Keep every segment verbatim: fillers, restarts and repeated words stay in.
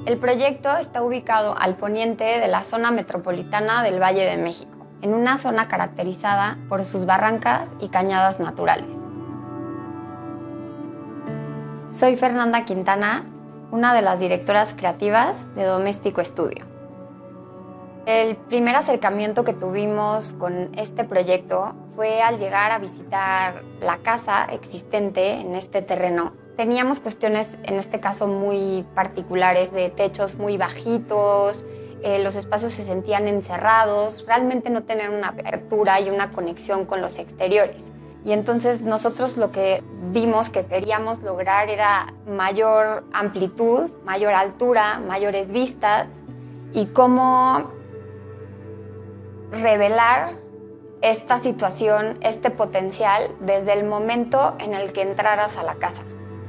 El proyecto está ubicado al poniente de la zona metropolitana del Valle de México, en una zona caracterizada por sus barrancas y cañadas naturales. Soy Fernanda Quintana, una de las directoras creativas de Doméstico Estudio. El primer acercamiento que tuvimos con este proyecto fue al llegar a visitar la casa existente en este terreno. Teníamos cuestiones, en este caso, muy particulares, de techos muy bajitos, eh, los espacios se sentían encerrados, realmente no tenían una apertura y una conexión con los exteriores. Y entonces nosotros lo que vimos que queríamos lograr era mayor amplitud, mayor altura, mayores vistas y cómo revelar esta situación, este potencial desde el momento en el que entraras a la casa.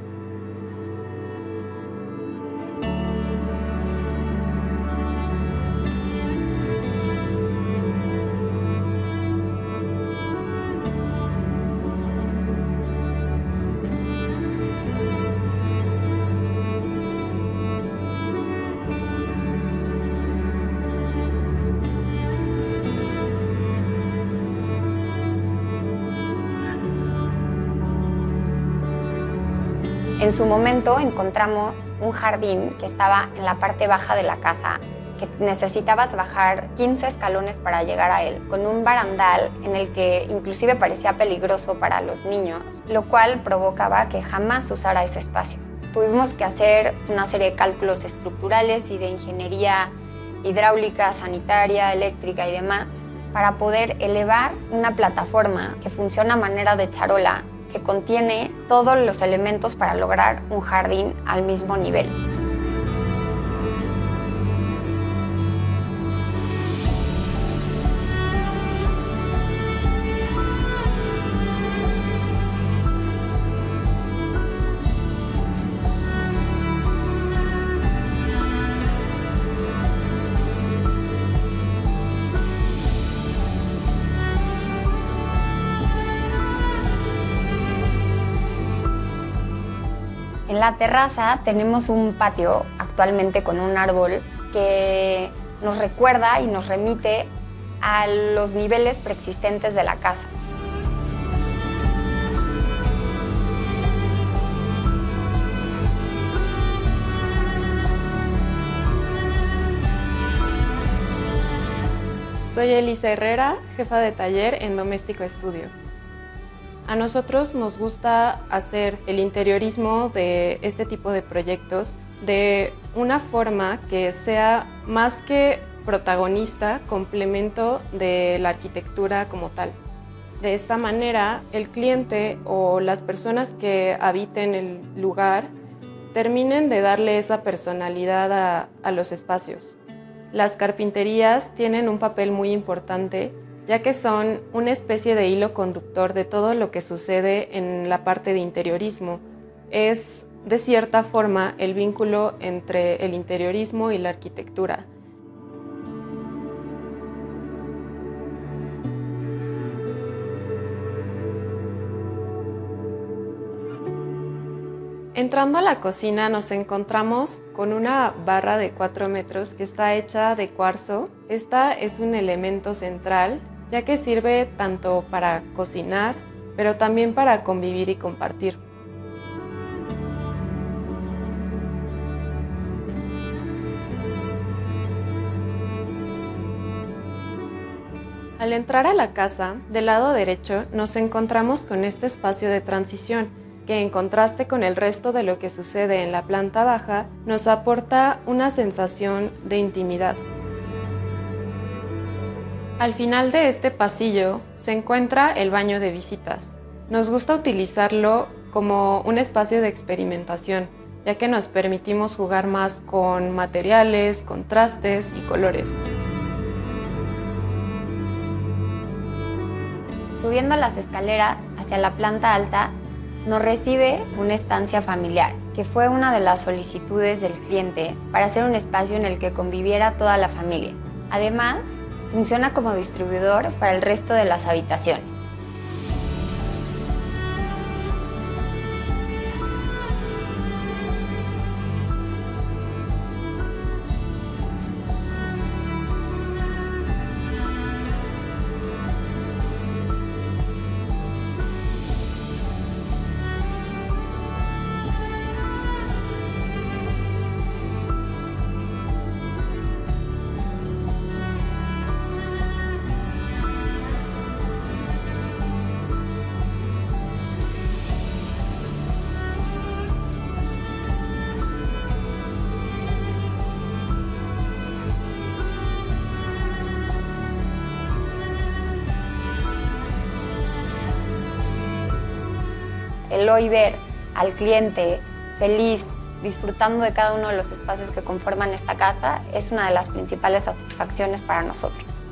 En su momento encontramos un jardín que estaba en la parte baja de la casa, que necesitabas bajar quince escalones para llegar a él, con un barandal en el que inclusive parecía peligroso para los niños, lo cual provocaba que jamás usara ese espacio. Tuvimos que hacer una serie de cálculos estructurales y de ingeniería hidráulica, sanitaria, eléctrica y demás, para poder elevar una plataforma que funciona a manera de charola, que contiene todos los elementos para lograr un jardín al mismo nivel. En la terraza tenemos un patio actualmente con un árbol que nos recuerda y nos remite a los niveles preexistentes de la casa. Soy Elisa Herrera, jefa de taller en Doméstico Estudio. A nosotros nos gusta hacer el interiorismo de este tipo de proyectos de una forma que sea más que protagonista, complemento de la arquitectura como tal. De esta manera, el cliente o las personas que habiten el lugar terminen de darle esa personalidad a, a los espacios. Las carpinterías tienen un papel muy importante, ya que son una especie de hilo conductor de todo lo que sucede en la parte de interiorismo. Es, de cierta forma, el vínculo entre el interiorismo y la arquitectura. Entrando a la cocina nos encontramos con una barra de cuatro metros que está hecha de cuarzo. Esta es un elemento central, ya que sirve tanto para cocinar, pero también para convivir y compartir. Al entrar a la casa, del lado derecho nos encontramos con este espacio de transición, que en contraste con el resto de lo que sucede en la planta baja, nos aporta una sensación de intimidad. Al final de este pasillo se encuentra el baño de visitas. Nos gusta utilizarlo como un espacio de experimentación, ya que nos permitimos jugar más con materiales, contrastes y colores. Subiendo las escaleras hacia la planta alta, nos recibe una estancia familiar, que fue una de las solicitudes del cliente para hacer un espacio en el que conviviera toda la familia. Además, funciona como distribuidor para el resto de las habitaciones. el hoy ver al cliente feliz, disfrutando de cada uno de los espacios que conforman esta casa, es una de las principales satisfacciones para nosotros.